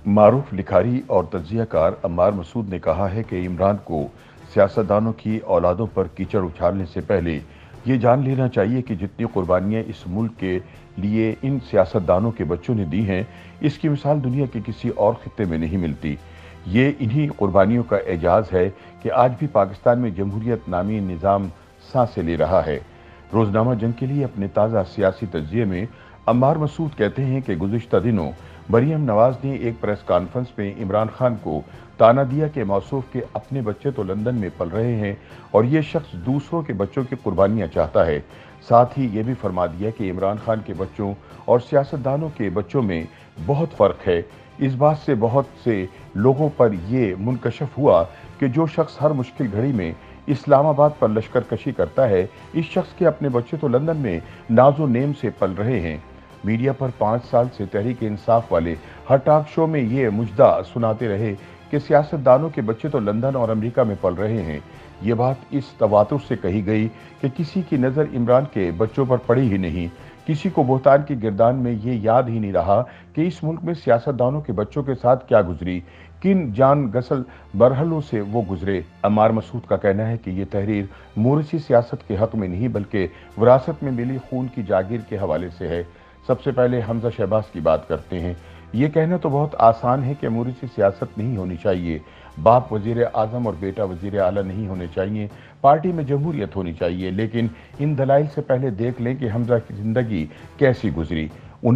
मारूफ लिखारी और तज्जियाकार अम्मार मसूद ने कहा है कि इमरान को सियासतदानों की औलादों पर कीचड़ उछालने से पहले ये जान लेना चाहिए कि जितनी कुर्बानियां इस मुल्क के लिए इन सियासतदानों के बच्चों ने दी हैं, इसकी मिसाल दुनिया के किसी और खित्ते में नहीं मिलती। ये इन्हीं कुर्बानियों का एजाज है कि आज भी पाकिस्तान में जमहूरियत नामी निज़ाम सांसें ले रहा है। रोजनामा जंग के लिए अपने ताज़ा सियासी तज्जिये में अम्मार मसूद कहते हैं कि गुज़िश्ता दिनों मरियम नवाज ने एक प्रेस कॉन्फ्रेंस में इमरान खान को ताना दिया कि मौसूफ के अपने बच्चे तो लंदन में पल रहे हैं और ये शख्स दूसरों के बच्चों की कुर्बानियां चाहता है। साथ ही ये भी फरमा दिया कि इमरान खान के बच्चों और सियासतदानों के बच्चों में बहुत फ़र्क है। इस बात से बहुत से लोगों पर ये मुनकशफ हुआ कि जो शख्स हर मुश्किल घड़ी में इस्लामाबाद पर लश्कर कशी करता है, इस शख्स के अपने बच्चे तो लंदन में नाजो नेम से पल रहे हैं। मीडिया पर 5 साल से तहरीक इंसाफ वाले हर टॉक शो में ये मुजदा सुनाते रहे कि सियासतदानों के बच्चे तो लंदन और अमेरिका में पल रहे हैं। ये बात इस तवातुर से कही गई कि किसी की नज़र इमरान के बच्चों पर पड़ी ही नहीं। किसी को बोहतान की गिरदान में ये याद ही नहीं रहा कि इस मुल्क में सियासतदानों के बच्चों के साथ क्या गुजरी, किन जान गसल मरहलों से वो गुजरे। अम्मार मसूद का कहना है कि ये तहरीर मोरिसी सियासत के हक में नहीं बल्कि विरासत में मिली खून की जागीर के हवाले से है। सबसे पहले हमजा शहबाज की बात करते हैं। ये कहना तो बहुत आसान है कि मोरिसी सियासत नहीं होनी चाहिए, बाप वजीर आजम और बेटा वजीर आला नहीं होने चाहिए, पार्टी में जमहूरियत होनी चाहिए, लेकिन इन दलाइल से पहले देख लें कि हमजा की जिंदगी कैसी गुजरी।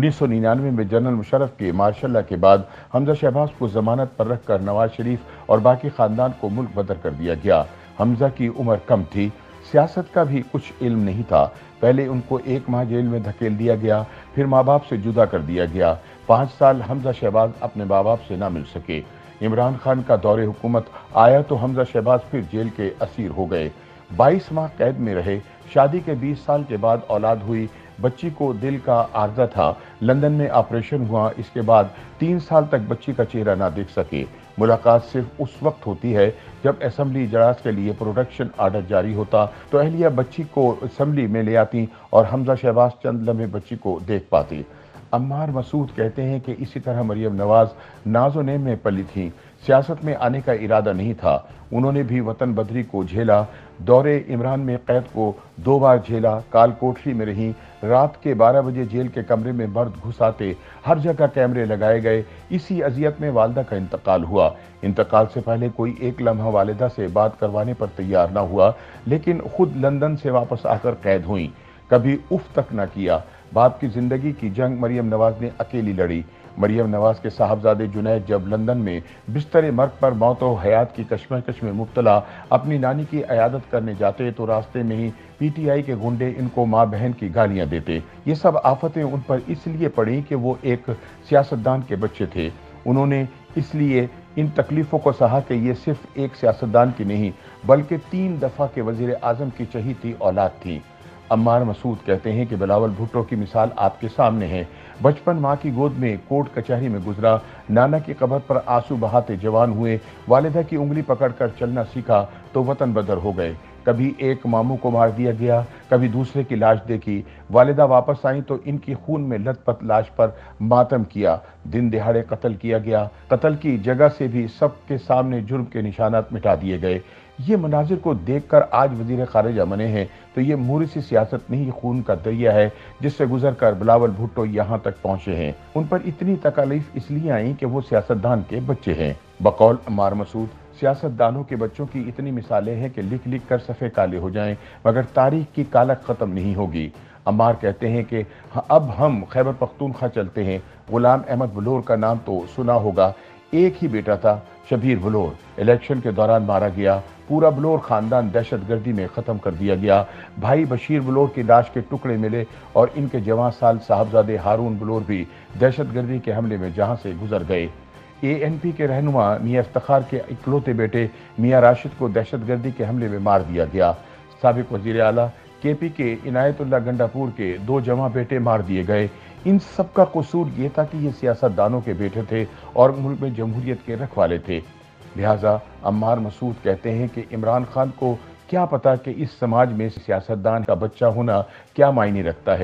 1999 में जनरल मुशर्रफ के मार्शल लॉ के बाद हमजा शहबाज को जमानत पर रखकर नवाज शरीफ और बाकी खानदान को मुल्क बदर कर दिया गया। हमजा की उम्र कम थी, सियासत का भी कुछ इल्म नहीं था। पहले उनको 1 माह जेल में धकेल दिया गया, फिर माँ बाप से जुदा कर दिया गया। 5 साल हमजा शहबाज अपने माँ बाप से ना मिल सके। इमरान खान का दौरे हुकूमत आया तो हमजा शहबाज फिर जेल के असीर हो गए। 22 माह कैद में रहे। शादी के 20 साल के बाद औलाद हुई। बच्ची को दिल का आर्जा था, लंदन में ऑपरेशन हुआ। इसके बाद 3 साल तक बच्ची का चेहरा ना देख सके। मुलाकात सिर्फ उस वक्त होती है जब असेंबली इजलास के लिए प्रोडक्शन आर्डर जारी होता तो अहलिया बच्ची को असेंबली में ले आती और हमजा शहबाज चंद लम्हे बच्ची को देख पाती। अम्मार मसूद कहते हैं कि इसी तरह मरियम नवाज नाज़ो नेम में पली थी। सियासत में आने का इरादा नहीं था। उन्होंने भी वतन बदरी को झेला, दौरे इमरान में कैद को 2 बार झेला, काल कोठरी में रही। रात के 12 बजे जेल के कमरे में मर्द घुस आते, हर जगह कैमरे लगाए गए। इसी अजियत में वालिदा का इंतकाल हुआ। इंतकाल से पहले कोई एक लम्हा वालिदा से बात करवाने पर तैयार ना हुआ, लेकिन खुद लंदन से वापस आकर कैद हुई। कभी उफ तक न किया। बाप की जिंदगी की जंग मरियम नवाज ने अकेली लड़ी। मरियम नवाज के साहबजादे जुनैद जब लंदन में बिस्तर मर्ग पर मौत और हयात की कशमकश में मुब्तला अपनी नानी की अयादत करने जाते तो रास्ते में ही पीटीआई के गुंडे इनको माँ बहन की गालियां देते। ये सब आफतें उन पर इसलिए पड़ी कि वो एक सियासतदान के बच्चे थे। उन्होंने इसलिए इन तकलीफ़ों को सहा कि ये सिर्फ एक सियासतदान की नहीं बल्कि 3 दफ़ा के वज़ीर आज़म की चहीती औलाद थी। अम्मार मसूद कहते हैं कि बिलावल भुट्टो की मिसाल आपके सामने है। बचपन माँ की गोद में, कोर्ट कचहरी में गुजरा, नाना की कब्र पर आंसू बहाते जवान हुए, वालिदा की उंगली पकड़कर चलना सीखा तो वतन बदर हो गए। कभी एक मामू को मार दिया गया, कभी दूसरे की लाश देखी। वालिदा वापस आई तो इनकी खून में लथपथ लाश पर मातम किया। दिन दिहाड़े कत्ल किया गया। कत्ल की जगह से भी सबके सामने जुर्म के निशानात मिटा दिए गए। ये मनाजिर को देखकर आज वजीर खारिजा बने हैं तो ये मोरिसी सियासत नहीं, खून का दरिया है जिससे गुजर कर बिलावल भुट्टो यहाँ तक पहुंचे हैं। उन पर इतनी तकालीफ इसलिए आई कि वो सियासतदान के बच्चे हैं। बकौल अम्मार मसूद, सियासतदानों के बच्चों की इतनी मिसालें हैं कि लिख लिख कर सफ़े काले हो जाएं, मगर तारीख की कालक ख़त्म नहीं होगी। अम्मार कहते हैं कि अब हम खैबर पख्तूनख्वा चलते हैं। गुलाम अहमद बलोर का नाम तो सुना होगा। एक ही बेटा था, शबीर बलोर। इलेक्शन के दौरान मारा गया। पूरा बलोर खानदान दहशतगर्दी में ख़त्म कर दिया गया। भाई बशीर बलोर की लाश के टुकड़े मिले और इनके जवां साल साहबजादे हारून बलोर भी दहशतगर्दी के हमले में जहां से गुजर गए। एएनपी के रहनुमा मियां इफ्तिखार के इकलौते बेटे मियां राशिद को दहशतगर्दी के हमले में मार दिया गया। साबिक वजीर आला केपी के इनायतुल्लाह गंडापुर के 2 जवां बेटे मार दिए गए। इन सब का कसूर ये था कि ये सियासतदानों के बेटे थे और मुल्क में जमहूरियत के रखवाले थे। लिहाजा अम्मार मसूद कहते हैं कि इमरान खान को क्या पता कि इस समाज में सियासतदान का बच्चा होना क्या मायने रखता है।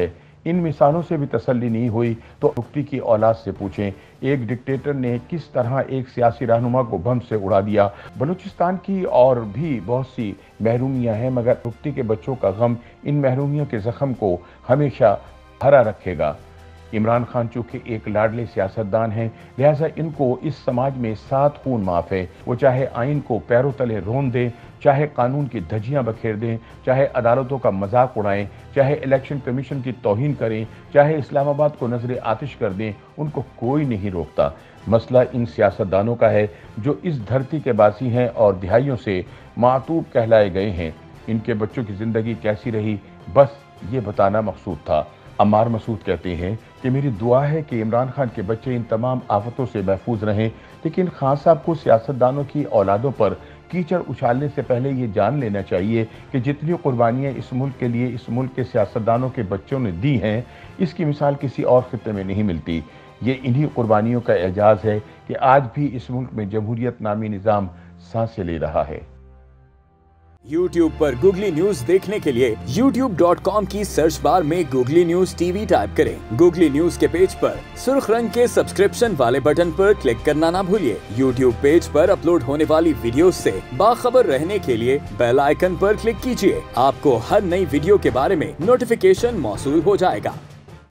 इन मिसालों से भी तसल्ली नहीं हुई तो भुट्टी की औलाद से पूछें, एक डिक्टेटर ने किस तरह एक सियासी रहनुमा को बम से उड़ा दिया। बलूचिस्तान की और भी बहुत सी महरूमियां हैं, मगर भुट्टी के बच्चों का गम इन महरूमियों के जख्म को हमेशा भरा रखेगा। इमरान खान चूंकि एक लाडले सियासतदान हैं, लिहाजा इनको इस समाज में 7 खून माफ है। वो चाहे आइन को पैरों तले रोन दें, चाहे कानून की धज्जियां बखेर दें, चाहे अदालतों का मजाक उड़ाएं, चाहे इलेक्शन कमीशन की तौहीन करें, चाहे इस्लामाबाद को नजर आतिश कर दें, उनको कोई नहीं रोकता। मसला इन सियासतदानों का है जो इस धरती के बासी हैं और दिहाइयों से मातूब कहलाए गए हैं। इनके बच्चों की जिंदगी कैसी रही, बस ये बताना मकसूद था। अम्मार मसूद कहते हैं कि मेरी दुआ है कि इमरान खान के बच्चे इन तमाम आफतों से महफूज रहें, लेकिन खान साहब को सियासतदानों की औलादों पर कीचड़ उछालने से पहले ये जान लेना चाहिए कि जितनी कुर्बानियाँ इस मुल्क के लिए इस मुल्क के सियासतदानों के बच्चों ने दी हैं, इसकी मिसाल किसी और खित्ते में नहीं मिलती। ये इन्हीं कुर्बानियों का एजाज है कि आज भी इस मुल्क में जमहूरियत नामी निज़ाम सांसें ले रहा है। YouTube पर गूगली न्यूज देखने के लिए youtube.com की सर्च बार में गूगली न्यूज टीवी टाइप करें। गूगली न्यूज के पेज पर सुर्ख रंग के सब्सक्रिप्शन वाले बटन पर क्लिक करना ना भूलिए। YouTube पेज पर अपलोड होने वाली वीडियोस से बाखबर रहने के लिए बेल आइकन पर क्लिक कीजिए। आपको हर नई वीडियो के बारे में नोटिफिकेशन मौसूल हो जाएगा।